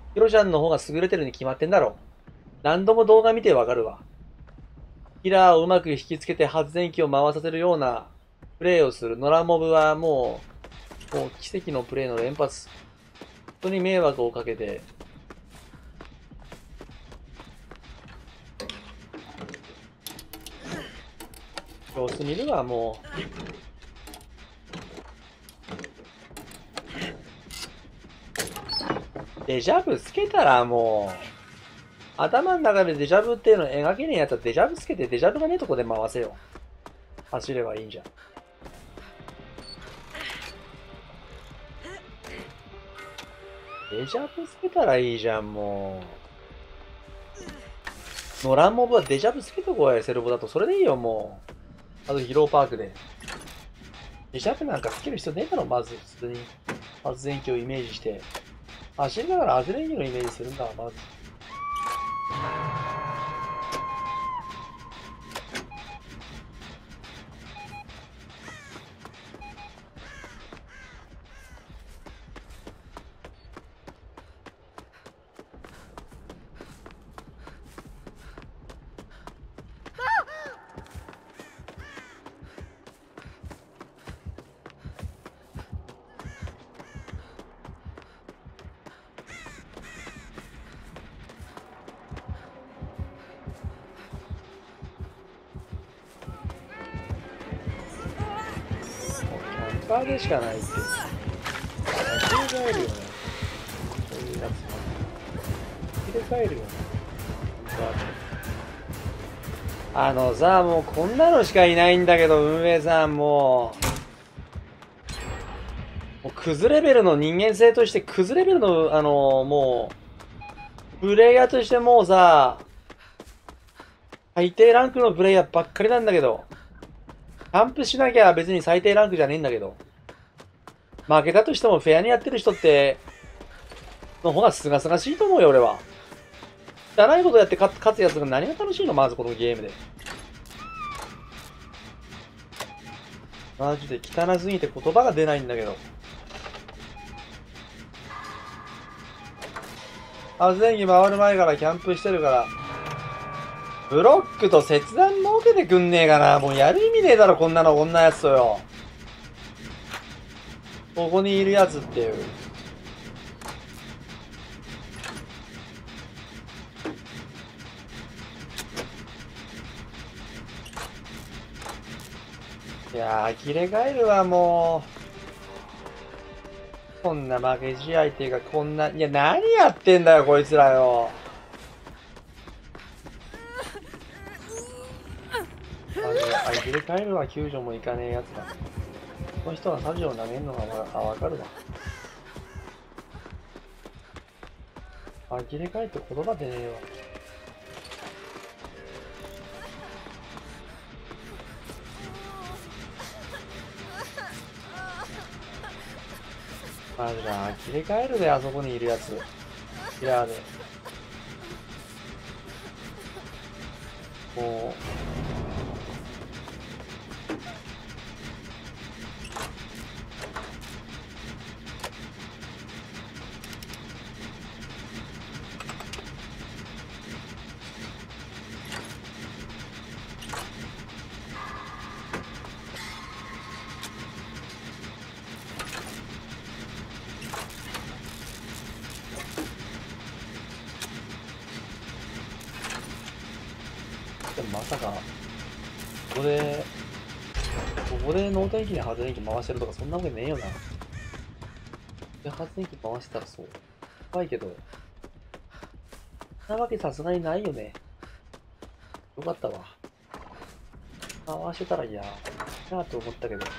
ヒロちゃんの方が優れてるに決まってんだろ。何度も動画見てわかるわ。キラーをうまく引きつけて発電機を回させるようなプレイをするノラモブはもう奇跡のプレイの連発。本当に迷惑をかけて、様子見るわ、もう。デジャブつけたらもう、頭の中でデジャブっていうのを描けねえやつはデジャブつけてデジャブがねえとこで回せよ。走ればいいんじゃん。デジャブつけたらいいじゃん、もう。ノランモブはデジャブつけとこい、セルボだと。それでいいよ、もう。あと、ヒローパークで。デジャブなんかつける必要ねえだろ、まず。普通に。発電機をイメージして。走りながら発電機のイメージするんだ、まず。キャンパーでしかないって。間違えるよね。そういうやつも。入れ替えるよね。さ、もうこんなのしかいないんだけど、運営さん、もうクズレベルの人間性として、クズレベルの、もう、プレイヤーとしてもうさ、最低ランクのプレイヤーばっかりなんだけど、キャンプしなきゃ別に最低ランクじゃねえんだけど、負けたとしてもフェアにやってる人って、の方がすがすがしいと思うよ、俺は。汚いことやって勝つやつが何が楽しいのまずこのゲームで。マジで汚すぎて言葉が出ないんだけど。発電機回る前からキャンプしてるから、ブロックと切断設けてくんねえかな。もうやる意味ねえだろ、こんなの、こんなやつとよ。ここにいるやつっていう。いやー、呆れ返るわ、もう。こんな負け試合っていうか、こんな、いや、何やってんだよ、こいつらよ。マジで、呆れ返るわ、救助もいかねえやつだ。この人がサジを投げるのがわかるわ。呆れ返って言葉出ねえわ。マジで、呆れ返るで、あそこにいるやつ。キラーで。もでもまさか、ここで、脳天気に発電機回してるとかそんなわけねえよな。で、発電機回してたらそう。怖いけど、そんなわけさすがにないよね。よかったわ。回してたらいやー、なぁと思ったけど。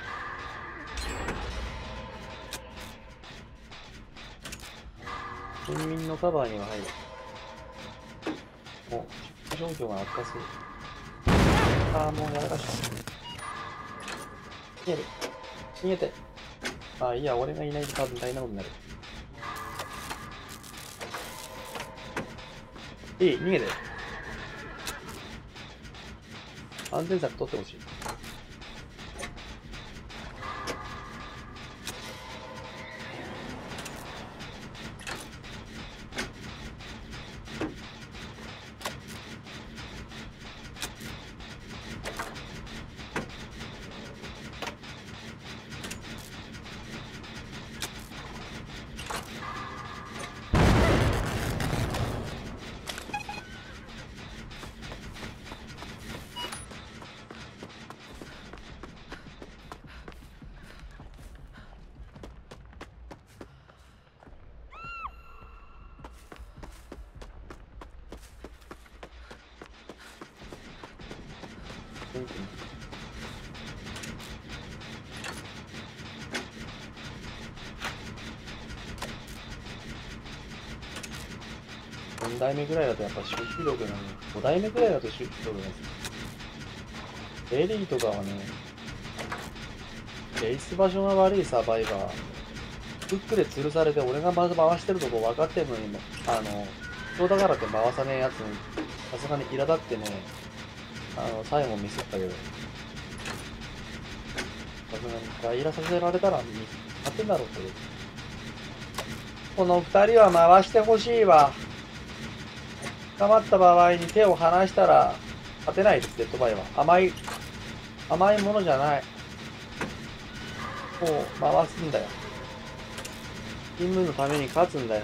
県民のカバーには入る。もう、状況が悪化する。あー、もうやらかした。逃げる。逃げて。あ、いや、俺がいないと多分大変なことになる。いい、逃げて。安全策取ってほしい。 てみてみ。4代目ぐらいだとやっぱ集中力なの。5代目ぐらいだと集中力なんですよ。エリーとかはね、レース場所が悪いサバイバー、フックで吊るされて俺が回してるとこ分かってんのにも、人だからって回さねえやつに、さすがに苛立ってね、最後ミスったけど、さすがに外イラさせられたらミスってんだろうけど、この二人は回してほしいわ。捕まった場合に手を離したら勝てないです、デッドバイは。甘いものじゃない。もう回すんだよ。チームのために勝つんだよ。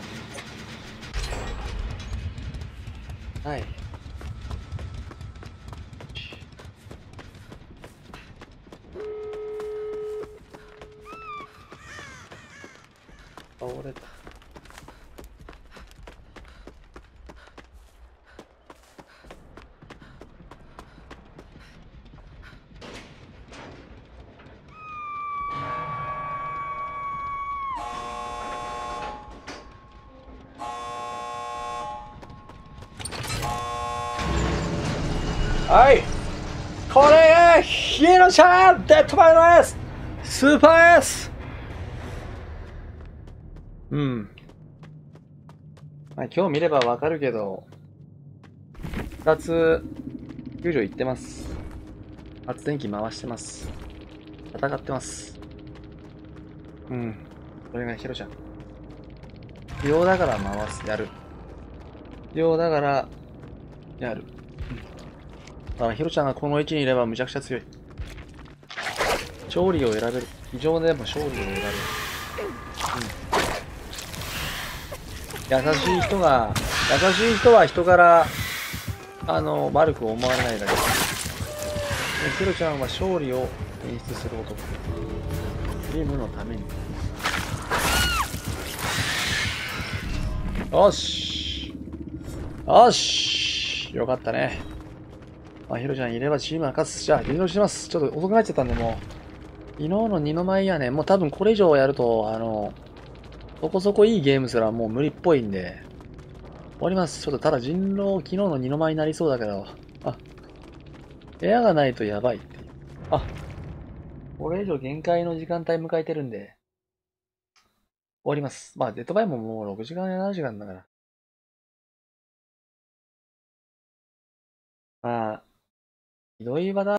はい。倒れた。はい。これがヒーローちゃんデッドバイの S! スーパー S! うん。まあ、今日見ればわかるけど、2つ、救助行ってます。発電機回してます。戦ってます。うん。これがヒロちゃん。必要だから回す。やる。必要だから、やる。だからヒロちゃんがこの位置にいればむちゃくちゃ強い。勝利を選べる。非常でも勝利を選べる。優しい人は人から悪く思われないだけで、ヒロちゃんは勝利を演出する男。チームのために。よしよし、よかったね。まあ、ヒロちゃんいればチームは勝つ。じゃあ、リードします。ちょっと遅くなっちゃったんで、もう。昨日の二の舞やね、もう多分これ以上やると、そこそこいいゲームすらもう無理っぽいんで、終わります。ちょっとただ人狼、昨日の二の舞になりそうだけど、部屋がないとやばいっていう。これ以上限界の時間帯迎えてるんで、終わります。まあ、デッドバイももう6時間や7時間だから。まあ、ひどい場だ。